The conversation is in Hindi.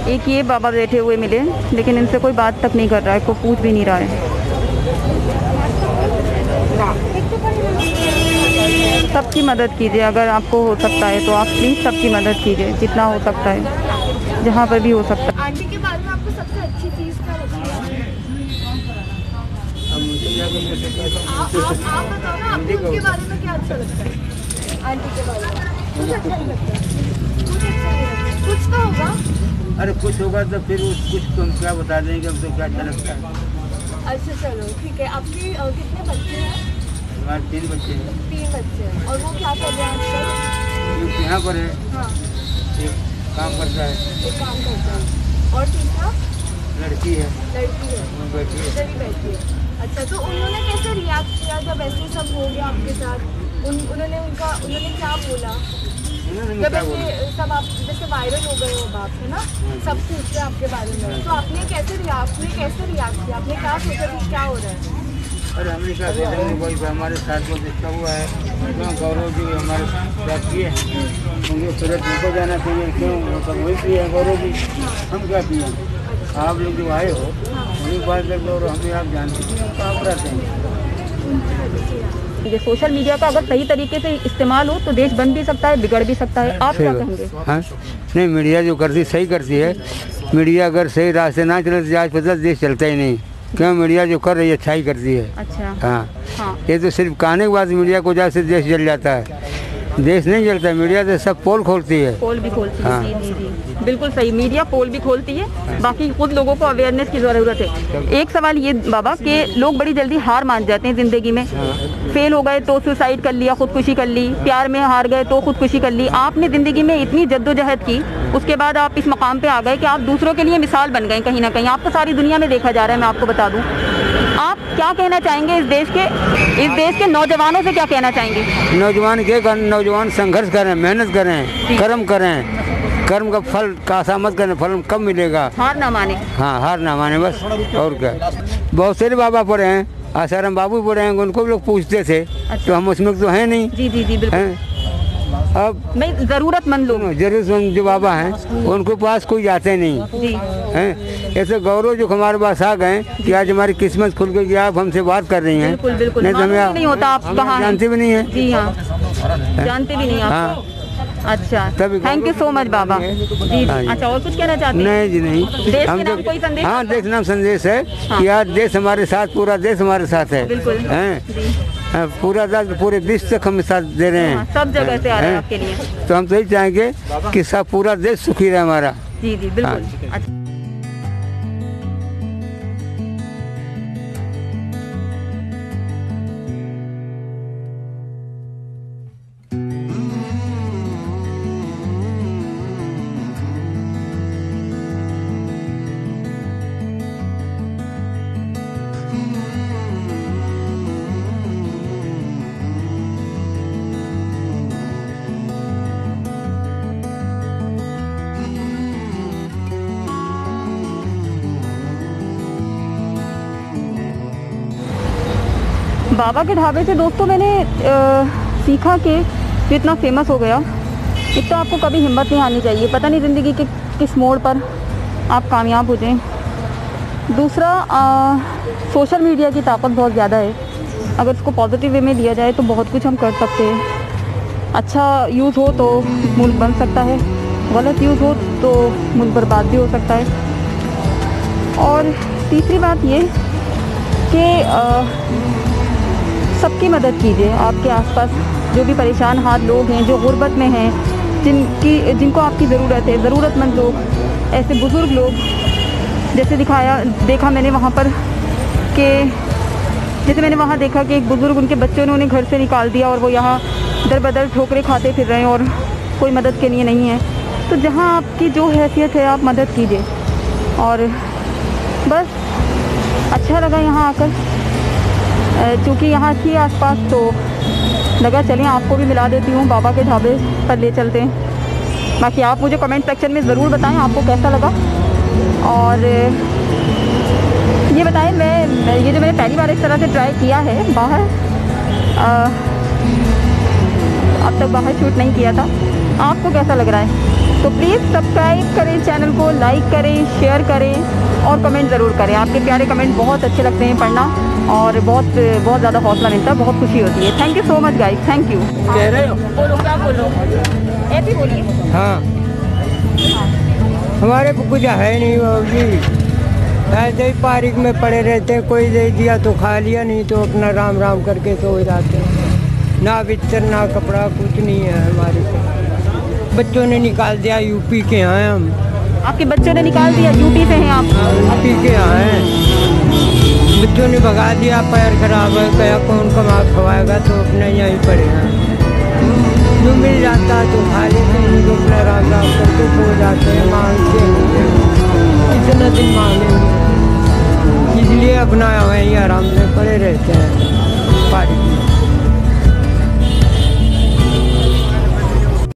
एक ये बाबा बैठे हुए मिले, लेकिन इनसे कोई बात तक नहीं कर रहा है, कोई पूछ भी नहीं रहा है। सबकी मदद कीजिए, अगर आपको हो सकता है तो आप प्लीज़ सबकी मदद कीजिए, जितना हो सकता है, जहाँ पर भी हो सकता है। आंटी के बारे में आपको सबसे अच्छी चीज़ क्या लगती है? आप बताओ ना, आपको उनके बारे में क्या अच्छा लगता है? आंटी के बारे में कुछ अच्छा नहीं लगता? कुछ अच्छा नहीं लगता? कुछ तो होगा। अरे कुछ होगा तो फिर कुछ तुम क्या बता देंगे, हमको क्या अच्छा लगता है। अच्छा चलो ठीक है। आपके कितने बच्चे हैं? हमारे 3 बच्चे हैं। 3 बच्चे हैं। और वो क्या कर रहे हैं आजकल? एक यहाँ पर है, हाँ, एक काम करता है, एक काम करता है। और तीसरा? लड़की है, लड़की है, वो बैठी है। इधर ही बैठी है। अच्छा, तो उन्होंने कैसे रिएक्ट किया जब ऐसे सब हो गया आपके साथ? उन्होंने क्या बोला उन्होंने जब क्या ऐसे बोला? सब आप जैसे वायरल हो गए हो बाप, है ना, सब पूछ रहे हैं आपके बारे में, तो आपने कैसे रिएक्ट किया? आपने क्या सोचा कि क्या हो रहा है? अरे हमने क्या देखेंगे, कोई हमारे साथ को देखा हुआ है, क्यों गौरव जी हमारे साथ किए हैं, उनके सूरत उनको जाना चाहिए, क्यों मतलब वही किए हैं गौरव जी, हम क्या किए? आप लोग जो आए हो वही बात कर लो, और हमें आप जानते हैं हम कहाँ पर आते हैं। ये सोशल मीडिया का अगर सही तरीके से इस्तेमाल हो तो देश बन भी सकता है, बिगड़ भी सकता है। आप क्या कहेंगे? हाँ नहीं, मीडिया जो करती सही करती है। मीडिया अगर सही रास्ते ना चले तो आज पता देश चलता ही नहीं। क्यों? मीडिया जो कर रही है अच्छा ही करती है। अच्छा। हाँ, ये तो सिर्फ कहने के बाद मीडिया को वजह से देश जल जाता है। देश नहीं जलता, मीडिया तो सब पोल खोलती है। पोल भी खोलती है। हाँ। जी जी जी, बिल्कुल सही। मीडिया पोल भी खोलती है, बाकी खुद लोगों को अवेयरनेस की ज़रूरत है। एक सवाल ये बाबा कि लोग बड़ी जल्दी हार मान जाते हैं ज़िंदगी में। फेल हो गए तो सुसाइड कर लिया, खुदकुशी कर ली, प्यार में हार गए तो खुदकुशी कर ली। आपने ज़िंदगी में इतनी जद्दोजहद की, उसके बाद आप इस मकाम पे आ गए कि आप दूसरों के लिए मिसाल बन गए। कहीं ना कहीं आपको सारी दुनिया में देखा जा रहा है। मैं आपको बता दूं, आप क्या कहना चाहेंगे इस देश के नौजवानों से? क्या कहना चाहेंगे? नौजवान संघर्ष करें, मेहनत करें, कर्म करें। कर्म का फल का आशा मत करें, फल कब मिलेगा। हार ना माने। हाँ, हार ना माने बस, और क्या। बहुत सारे बाबा पढ़े हैं, आसाराम बाबू पढ़े हैं, उनको भी लोग पूछते थे। अच्छा। तो हम उसमें तो हैं नहीं। जी जी जी, बिल्कुल। अब नहीं, ज़रूरतमंद लोग। जरूरतमंद जो बाबा हैं उनके पास कोई जाते नहीं जी हैं। ऐसे गौरव जो हमारे पास आ गए कि आज हमारी किस्मत खुल गई, आप हमसे बात कर रही हैं। बिल्कुल बिल्कुल, नहीं तो मालूम हमें ही नहीं होता आप कहाँ हैं। जानते भी नहीं है। जी हाँ, जानते भी नहीं आप। हाँ, अच्छा, तभी थैंक यू सो मच बाबा। जी जी। हाँ जी। अच्छा, और कुछ कहना चाहते हैं? नहीं जी नहीं। देश हम के नाम कोई संदेश? हाँ, देश नाम संदेश है हाँ। कि यार देश हमारे साथ, पूरा देश हमारे साथ है। बिल्कुल। हैं? जी। हाँ, पूरा देश, पूरे विश्व तक हम साथ दे रहे हाँ, हैं। सब जगह से आ रहे हैं हैं? आपके लिए। तो हम तो यही चाहेंगे कि सब पूरा देश सुखी रहे हमारा। जी जी, बिल्कुल। अच्छा। बाबा के ढाबे से दोस्तों मैंने सीखा कि जो इतना फेमस हो गया, एक तो आपको कभी हिम्मत नहीं आनी चाहिए। पता नहीं ज़िंदगी के किस मोड़ पर आप कामयाब हो जाएं। दूसरा, सोशल मीडिया की ताकत बहुत ज़्यादा है। अगर इसको पॉजिटिव वे में लिया जाए तो बहुत कुछ हम कर सकते हैं। अच्छा यूज़ हो तो मुल्क बन सकता है, गलत यूज़ हो तो मुल्क बर्बाद भी हो सकता है। और तीसरी बात ये कि सबकी मदद कीजिए। आपके आसपास जो भी परेशान हाल लोग हैं, जो गुर्बत में हैं, जिनको आपकी ज़रूरत है, ज़रूरतमंद लोग, ऐसे बुज़ुर्ग लोग, जैसे देखा मैंने वहाँ पर कि जैसे मैंने वहाँ देखा कि एक बुज़ुर्ग, उनके बच्चों ने उन्हें घर से निकाल दिया और वो यहाँ दर बदर ठोकरें खाते फिर रहे हैं और कोई मदद के लिए नहीं है। तो जहाँ आपकी जो हैसियत है आप मदद कीजिए। और बस अच्छा लगा यहाँ आकर, क्योंकि यहाँ थी आसपास तो लगा चलें आपको भी मिला देती हूँ, बाबा के ढाबे पर ले चलते हैं। बाकी आप मुझे कमेंट सेक्शन में ज़रूर बताएं आपको कैसा लगा। और ये बताएं, ये जो मैंने पहली बार इस तरह से ट्राई किया है बाहर, अब तक बाहर शूट नहीं किया था, आपको कैसा लग रहा है? तो प्लीज़ सब्सक्राइब करें चैनल को, लाइक करें, शेयर करें और कमेंट ज़रूर करें। आपके प्यारे कमेंट बहुत अच्छे लगते हैं पढ़ना और बहुत बहुत ज़्यादा हौसला मिलता है, बहुत खुशी होती है। Thank you so much guys, thank you. कह रहे हो? बोलो, क्या बोलो, ऐसे बोलिए। हाँ, हमारे को कुछ है नहीं बाबू जी, ऐसे ही पार्क में पड़े रहते हैं, कोई दे दिया तो खा लिया, नहीं तो अपना राम राम करके सो जाते हैं। ना बिस्तर ना कपड़ा, कुछ नहीं है हमारे को। बच्चों ने निकाल दिया, यूपी के यहाँ हैं हम। आपके बच्चों ने निकाल दिया? यूपी से हैं आप? यूपी के यहाँ हैं, बच्चों ने भगा दिया, पैर खराब है, क्या कौन कमा खवाएगा, तो अपने यहीं पड़े हैं। जो मिल जाता है तो खा लेते हैं, तो अपना राम राम करके सो जाते हैं। मांगते इतना दिन मांगेंगे, इसलिए अपना वहीं आराम से पड़े रहते हैं।